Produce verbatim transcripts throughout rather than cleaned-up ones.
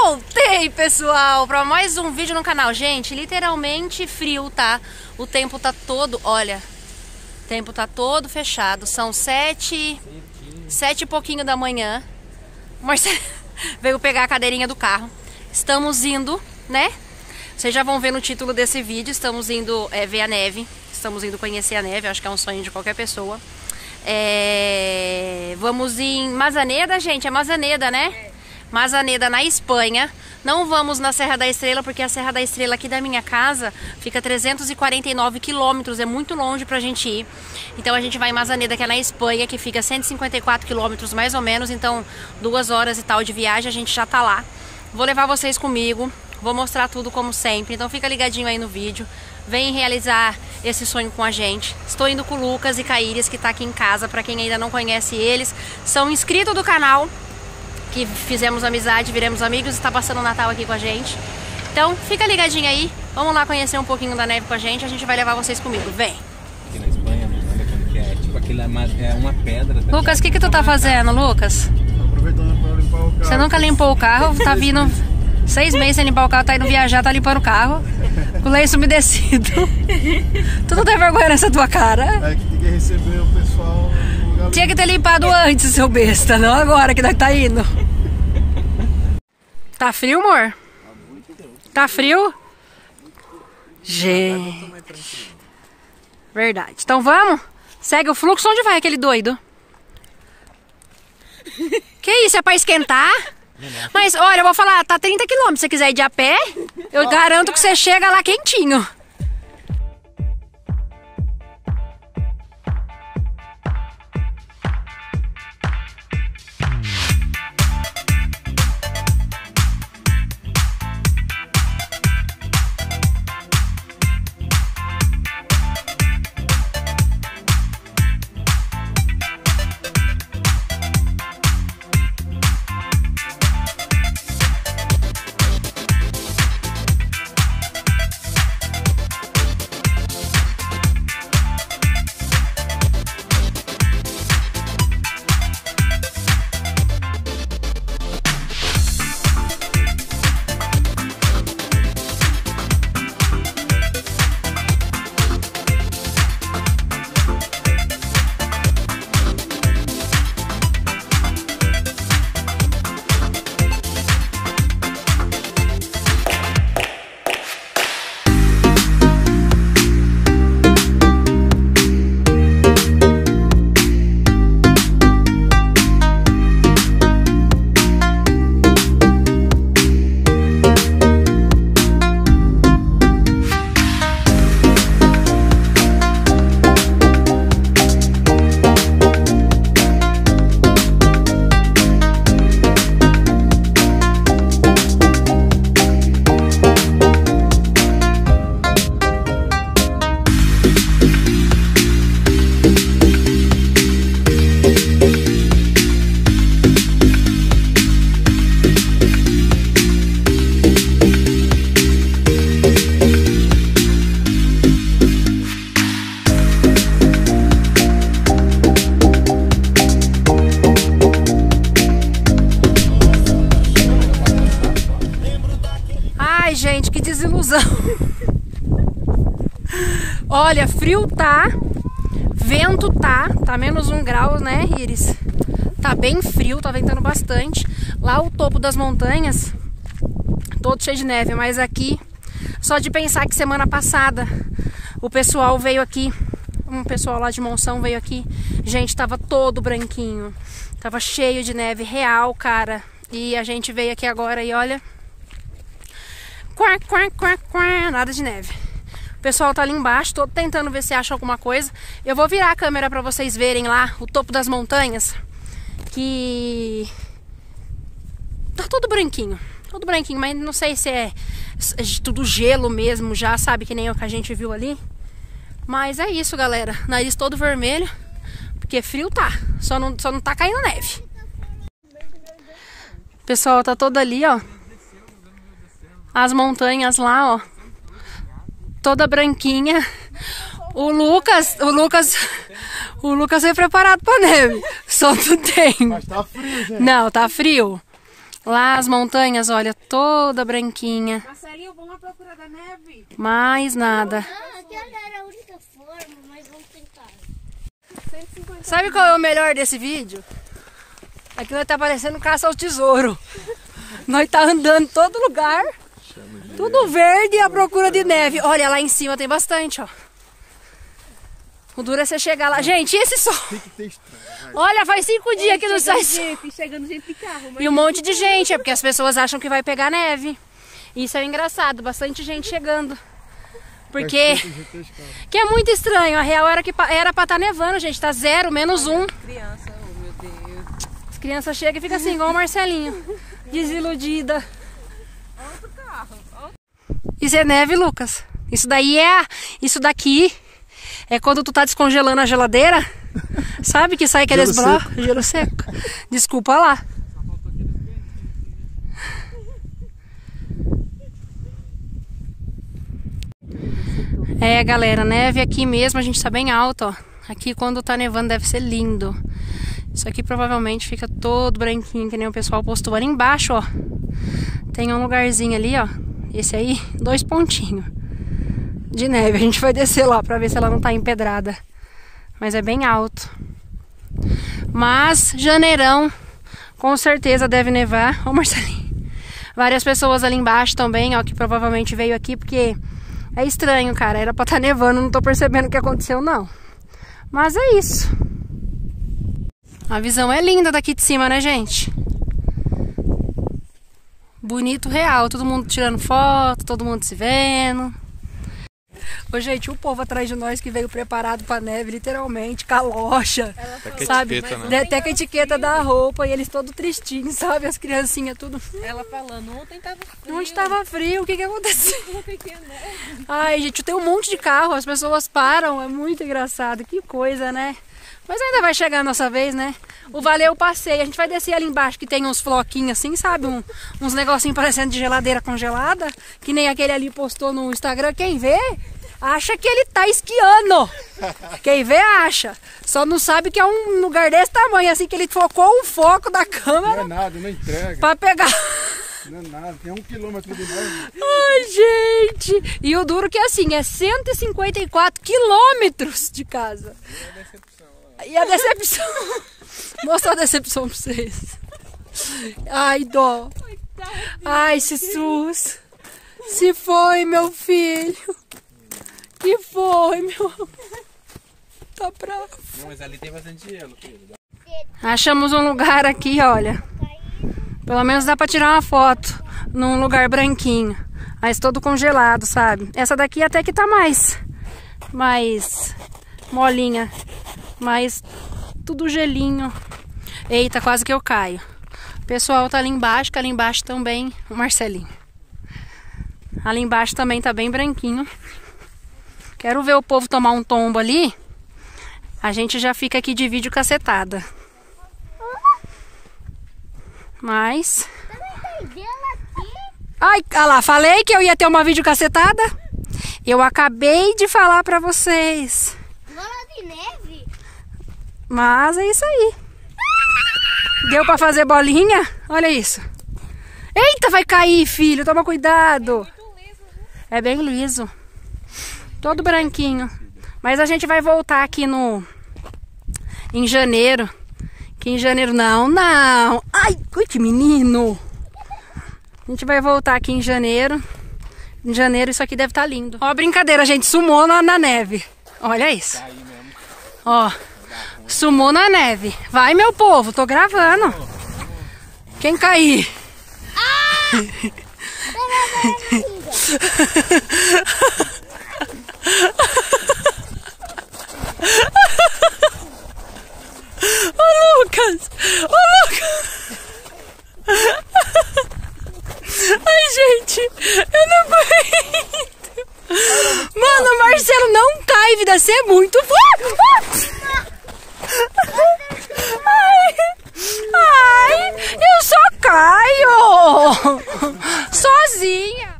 Voltei, pessoal, para mais um vídeo no canal. Gente, literalmente frio, tá? O tempo tá todo, olha, o tempo tá todo fechado. São sete, sete e pouquinho da manhã. O Marcelo veio pegar a cadeirinha do carro. Estamos indo, né? Vocês já vão ver no título desse vídeo. Estamos indo é, ver a neve. Estamos indo conhecer a neve. Acho que é um sonho de qualquer pessoa. É... Vamos em Mazaneda, gente. É Mazaneda, né? É. Mazaneda, na Espanha. Não vamos na Serra da Estrela, porque a Serra da Estrela aqui da minha casa fica trezentos e quarenta e nove quilômetros. É muito longe pra gente ir. Então a gente vai em Mazaneda, que é na Espanha, que fica cento e cinquenta e quatro quilômetros mais ou menos. Então duas horas e tal de viagem, a gente já tá lá. Vou levar vocês comigo. Vou mostrar tudo como sempre. Então fica ligadinho aí no vídeo. Vem realizar esse sonho com a gente. Estou indo com o Lucas e Caíris, que tá aqui em casa. Pra quem ainda não conhece eles, são inscritos do canal, que fizemos amizade, viremos amigos, está passando o Natal aqui com a gente. Então fica ligadinho aí, vamos lá conhecer um pouquinho da neve com a gente, a gente vai levar vocês comigo, vem! Aqui na Espanha, olha como que é, tipo aquilo é uma, é uma pedra. Tá? Lucas, o que que tu tá fazendo, Lucas? Tô aproveitando pra limpar o carro. Você nunca limpou o carro, tá vindo seis meses sem limpar o carro, tá indo viajar, tá limpando o carro, com o lenço umedecido. Tu não tem vergonha nessa tua cara? É que tem que receber o pessoal no lugar. Tinha que ter limpado antes, seu besta, não agora que tá indo. Tá frio, amor? Tá frio? Gente. Verdade. Então vamos? Segue o fluxo. Onde vai aquele doido? Que isso? É pra esquentar? Mas olha, eu vou falar, tá trinta quilômetros. Se você quiser ir de a pé, eu garanto que você chega lá quentinho. Ai, gente, que desilusão. Olha, frio tá, vento tá, tá menos um grau, né, Iris? Tá bem frio, tá ventando bastante. Lá o topo das montanhas, todo cheio de neve, mas aqui, só de pensar que semana passada o pessoal veio aqui, um pessoal lá de Monção veio aqui, gente, tava todo branquinho, tava cheio de neve real, cara. E a gente veio aqui agora e olha... Quá, quá, quá, quá, nada de neve. O pessoal tá ali embaixo, tô tentando ver se acha alguma coisa. Eu vou virar a câmera pra vocês verem lá o topo das montanhas, que tá todo branquinho, todo branquinho, mas não sei se é tudo gelo mesmo já, sabe, que nem o que a gente viu ali. Mas é isso, galera, nariz todo vermelho, porque frio tá, só não, só não tá caindo neve. O pessoal tá todo ali, ó. As montanhas lá, ó, toda branquinha. O Lucas, o Lucas, o Lucas foi preparado pra neve. Só tu tem. Mas tá frio, gente. Não, tá frio. Lá as montanhas, olha, toda branquinha. Marcelinho, vamos à procura da neve. Mais nada. Ah, aquela era a única forma, mas vamos tentar. Sabe qual é o melhor desse vídeo? Aqui nós tá parecendo caça ao tesouro. Nós tá andando em todo lugar. Tudo verde e à procura de neve. Olha, lá em cima tem bastante, ó. O duro é você chegar lá. Gente, e esse sol? Olha, faz cinco dias que não sai sol. Chegando gente de carro. E um monte de gente, é porque as pessoas acham que vai pegar neve. Isso é engraçado, bastante gente chegando. Porque... Que é muito estranho, a real era que era pra estar nevando, gente. Tá zero, menos um. Criança, oh meu Deus. As crianças chegam e ficam assim, igual o Marcelinho. Desiludida. Outro carro. Isso é neve, Lucas? Isso daí é... Isso daqui é quando tu tá descongelando a geladeira. Sabe que sai aqueles blocos? Gelo seco. Desculpa lá. É, galera, neve aqui mesmo, a gente tá bem alto, ó. Aqui quando tá nevando deve ser lindo. Isso aqui provavelmente fica todo branquinho, que nem o pessoal postou. Ali embaixo, ó, tem um lugarzinho ali, ó. Esse aí, dois pontinhos de neve. A gente vai descer lá pra ver se ela não tá empedrada. Mas é bem alto. Mas janeirão, com certeza deve nevar. Ó, Marcelinho. Várias pessoas ali embaixo também, ó, que provavelmente veio aqui porque... É estranho, cara. Era pra estar nevando, não tô percebendo o que aconteceu, não. Mas é isso. A visão é linda daqui de cima, né, gente? Bonito, real. Todo mundo tirando foto, todo mundo se vendo. Ô, gente, o povo atrás de nós que veio preparado pra neve, literalmente, calocha, Até sabe? etiqueta, né? Até com a etiqueta da roupa e eles todos tristinhos, sabe? As criancinhas tudo... Ela falando, ontem tava frio. Onde tava frio? O que que aconteceu? Ontem tinha neve. Ai, gente, tem um monte de carro, as pessoas param, é muito engraçado, que coisa, né? Mas ainda vai chegar a nossa vez, né? O Valeu Passeio, a gente vai descer ali embaixo que tem uns floquinhos assim, sabe? Um, uns negocinhos parecendo de geladeira congelada, que nem aquele ali postou no Instagram. Quem vê, acha que ele tá esquiando. Quem vê, acha. Só não sabe que é um lugar desse tamanho, assim, que ele focou o foco da câmera. Não é nada, não entrega. Pra pegar... Não é nada, tem um quilômetro de neve. Ai, gente! E o duro que é assim, é cento e cinquenta e quatro quilômetros de casa. E a decepção. Mostra a decepção pra vocês. Ai, dó. Ai, Jesus. Se foi, meu filho. Que foi, meu. Tá bravo. Não, mas ali tem bastante gelo, filho. Achamos um lugar aqui, olha. Pelo menos dá pra tirar uma foto num lugar branquinho. Mas todo congelado, sabe? Essa daqui até que tá mais, mais molinha. Mas tudo gelinho. Eita, quase que eu caio. O pessoal tá ali embaixo, que ali embaixo também o Marcelinho. Ali embaixo também tá bem branquinho. Quero ver o povo tomar um tombo ali. A gente já fica aqui de vídeo cacetada. Mas... Ai, olha lá, falei que eu ia ter uma vídeo cacetada. Eu acabei de falar pra vocês. Bola de neve? Mas é isso aí. Deu pra fazer bolinha? Olha isso. Eita, vai cair, filho. Toma cuidado. É bem liso. Todo branquinho. Mas a gente vai voltar aqui no... Em janeiro. Que em janeiro... Não, não. Ai, que menino. A gente vai voltar aqui em janeiro. Em janeiro isso aqui deve estar lindo. Ó, brincadeira, gente. Sumou na, na neve. Olha isso. Ó. Sumou na neve. Vai, meu povo. Tô gravando. Quem cair? Ah! Ô, Lucas! Ô, Lucas! Ai, gente, eu não aguento. Mano, o Marcelo não cai, vida, você é muito forte. Ai, ai, eu só caio. Sozinha.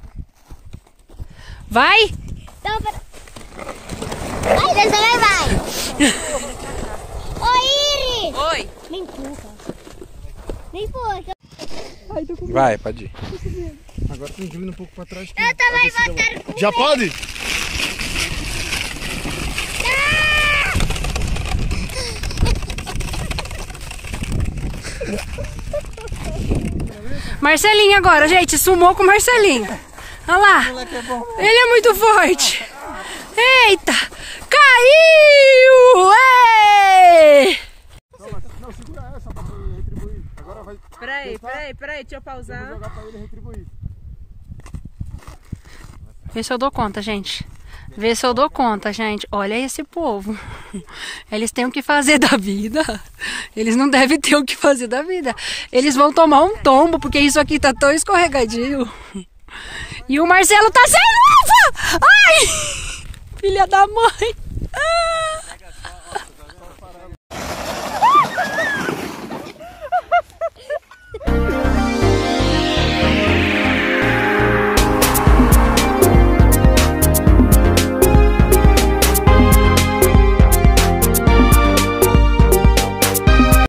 Vai. Então, para... Vai, dessa vez vai. Oi, Iris. Oi. Me empurra. Me empurra. Ai, tô com medo. Vai, pode ir. Agora tem que vir um pouco pra trás. Eu também vou ter com Já pode? Marcelinho agora, gente. Sumou com o Marcelinho. Olha lá. Ele é muito forte. Eita. Caiu! Ei! Não, segura essa pra ele retribuir. Agora vai Peraí, peraí, peraí, deixa eu pausar. jogar pra ele retribuir. Vê se eu dou conta, gente. Vê se eu dou conta, gente. Olha esse povo. Eles têm o que fazer da vida. Eles não devem ter o que fazer da vida. Eles vão tomar um tombo, porque isso aqui tá tão escorregadio. E o Marcelo tá sem luva! Ai! Filha da mãe! Ah!